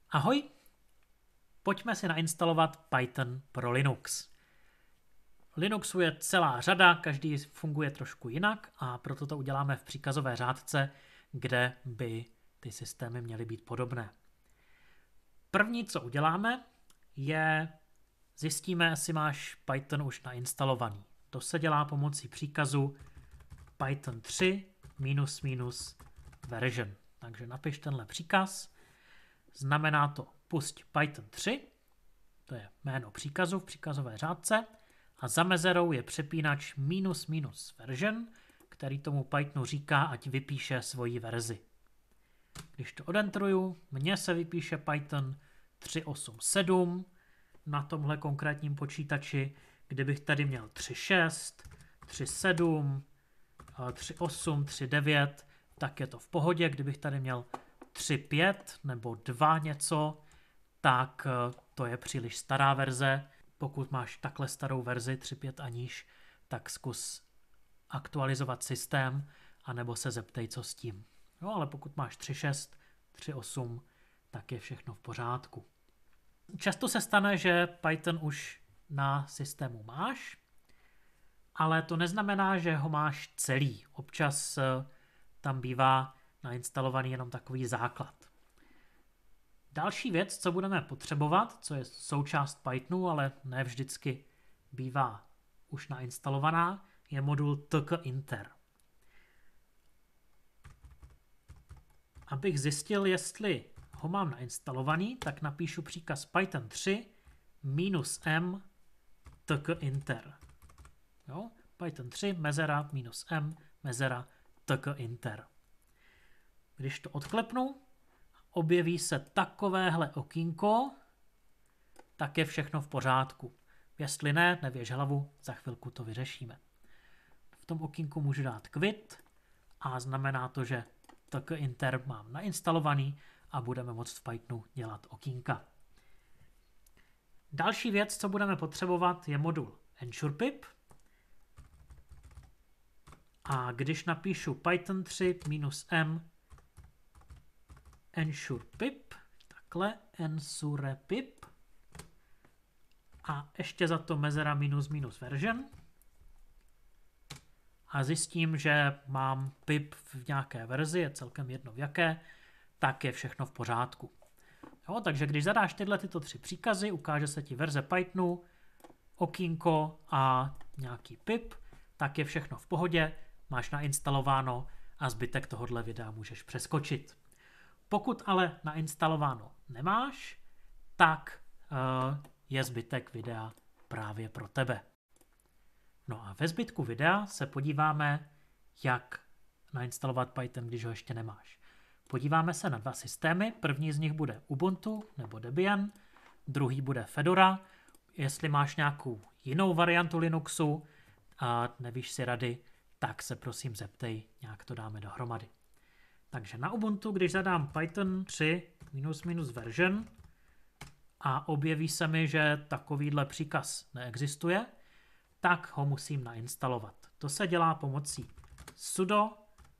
Ahoj, pojďme si nainstalovat Python pro Linux. Linuxu je celá řada, každý funguje trošku jinak a proto to uděláme v příkazové řádce, kde by ty systémy měly být podobné. První, co uděláme, je zjistíme, jestli máš Python už nainstalovaný. To se dělá pomocí příkazu python 3 -- version. Takže napiš tenhle příkaz. Znamená to pusť Python 3, to je jméno příkazu v příkazové řádce, a za mezerou je přepínač --version, který tomu Pythonu říká, ať vypíše svoji verzi. Když to odenteruju, mně se vypíše Python 3.8.7 na tomhle konkrétním počítači. Kdybych tady měl 3.6, 3.7, 3.8, 3.9, tak je to v pohodě. Kdybych tady měl 3.5 nebo 2 něco, tak to je příliš stará verze. Pokud máš takhle starou verzi 3.5 a níž, tak zkus aktualizovat systém, anebo se zeptej, co s tím. No, ale pokud máš 3.6, 3.8, tak je všechno v pořádku. Často se stane, že Python už na systému máš, ale to neznamená, že ho máš celý. Občas tam bývá nainstalovaný jenom takový základ. Další věc, co budeme potřebovat, co je součást Pythonu, ale ne vždycky bývá už nainstalovaná, je modul tkinter. Abych zjistil, jestli ho mám nainstalovaný, tak napíšu příkaz python 3 -m tkinter. Jo? Python 3 mezera -m mezera tkinter. Když to odklepnu, objeví se takovéhle okýnko, tak je všechno v pořádku. Jestli ne, nevěž hlavu, za chvilku to vyřešíme. V tom okýnku můžu dát quit a znamená to, že tkinter mám nainstalovaný a budeme moct v Pythonu dělat okýnka. Další věc, co budeme potřebovat, je modul ensurepip. A když napíšu python 3 -m ensurepip, takhle, ensurepip, a ještě za to mezera --version, a zjistím, že mám pip v nějaké verzi, je celkem jedno v jaké, tak je všechno v pořádku. Jo, takže když zadáš tyto 3 příkazy, ukáže se ti verze Pythonu, okýnko a nějaký pip, tak je všechno v pohodě, máš nainstalováno a zbytek tohohle videa můžeš přeskočit. Pokud ale nainstalováno nemáš, tak je zbytek videa právě pro tebe. No a ve zbytku videa se podíváme, jak nainstalovat Python, když ho ještě nemáš. Podíváme se na 2 systémy. První z nich bude Ubuntu nebo Debian, druhý bude Fedora. Jestli máš nějakou jinou variantu Linuxu a nevíš si rady, tak se prosím zeptej, nějak to dáme dohromady. Takže na Ubuntu, když zadám python 3 -- version a objeví se mi, že takovýhle příkaz neexistuje, tak ho musím nainstalovat. To se dělá pomocí sudo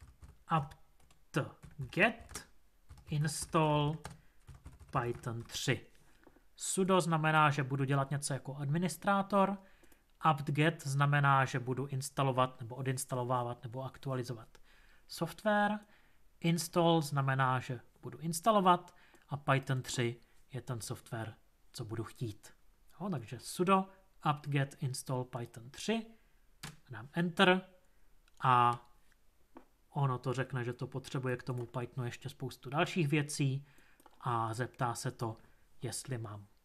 apt-get install python 3. Sudo znamená, že budu dělat něco jako administrátor, apt-get znamená, že budu instalovat nebo odinstalovávat nebo aktualizovat software, install znamená, že budu instalovat, a python 3 je ten software, co budu chtít. Jo, takže sudo apt-get install python 3, dám enter a ono to řekne, že to potřebuje k tomu Pythonu ještě spoustu dalších věcí a zeptá se to, jestli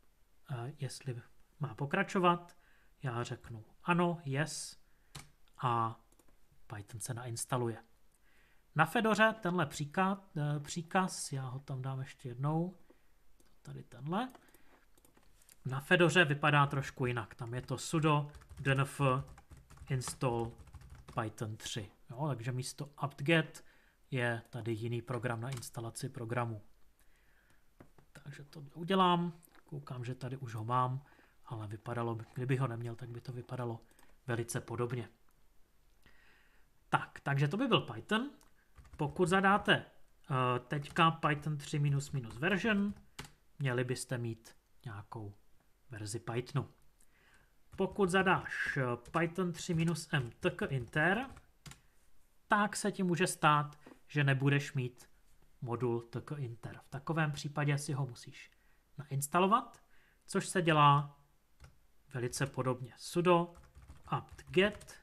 má pokračovat. Já řeknu ano, yes, a Python se nainstaluje. Na Fedoře tenhle příkaz, já ho tam dám ještě jednou, tady tenhle. Na Fedoře vypadá trošku jinak, tam je to sudo dnf install python 3. Jo, takže místo apt-get je tady jiný program na instalaci programu. Takže to udělám, koukám, že tady už ho mám, ale vypadalo, kdybych ho neměl, tak by to vypadalo velice podobně. Takže to by byl Python. Pokud zadáte teďka python 3 -version, měli byste mít nějakou verzi Pythonu. Pokud zadáš Python 3-m tkinter, tak se ti může stát, že nebudeš mít modul tkinter. V takovém případě si ho musíš nainstalovat, což se dělá velice podobně. Sudo apt-get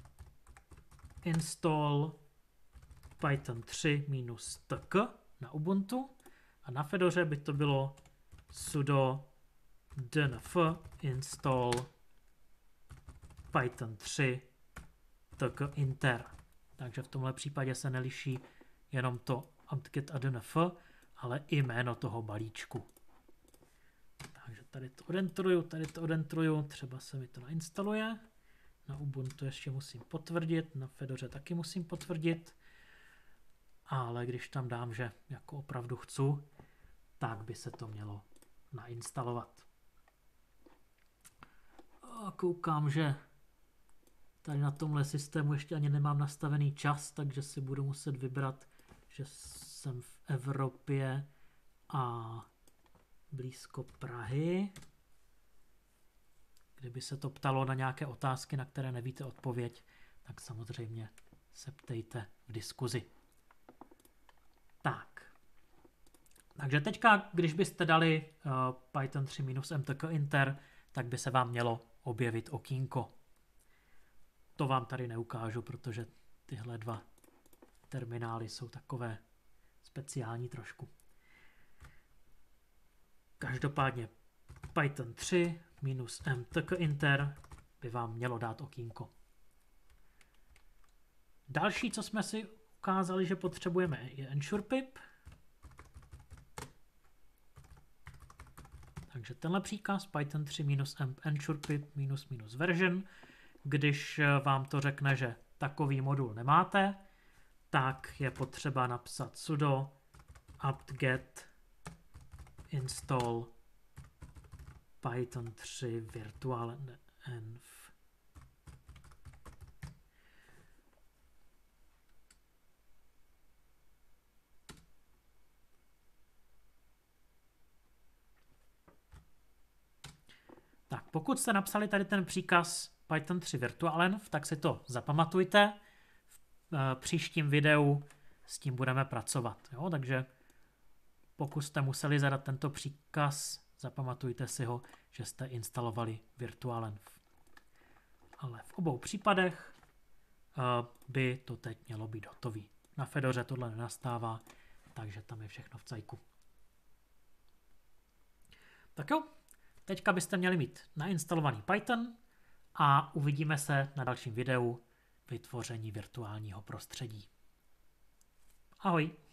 install Python 3-tk na Ubuntu a na Fedoře by to bylo sudo dnf install Python 3 tkinter. Takže v tomhle případě se neliší jenom to apt-get a dnf, ale i jméno toho balíčku. Takže tady to odentruju, třeba se mi to nainstaluje. Na Ubuntu ještě musím potvrdit, na Fedoře taky musím potvrdit, ale když tam dám, že jako opravdu chci, tak by se to mělo nainstalovat. A koukám, že tady na tomhle systému ještě ani nemám nastavený čas, takže si budu muset vybrat, že jsem v Evropě a blízko Prahy. Kdyby se to ptalo na nějaké otázky, na které nevíte odpověď, tak samozřejmě se ptejte v diskuzi. Tak. Takže teďka, když byste dali Python 3-m tkinter, tak by se vám mělo objevit okýnko. To vám tady neukážu, protože tyhle dva terminály jsou takové speciální trošku. Každopádně Python 3-m tkinter by vám mělo dát okýnko. Další, co jsme si ukázali, že potřebujeme, je EnsurePip. Takže tenhle příkaz Python 3-m EnsurePip --version, když vám to řekne, že takový modul nemáte, tak je potřeba napsat sudo apt-get install Python 3 virtualenv. Tak, pokud jste napsali tady ten příkaz Python 3 virtualenv, tak si to zapamatujte. V příštím videu s tím budeme pracovat. Jo? Takže pokud jste museli zadat tento příkaz, zapamatujte si ho, že jste instalovali virtualenv. Ale v obou případech by to teď mělo být hotový. Na Fedoře tohle nenastává, takže tam je všechno v cajku. Tak jo, teďka byste měli mít nainstalovaný Python a uvidíme se na dalším videu vytvoření virtuálního prostředí. Ahoj!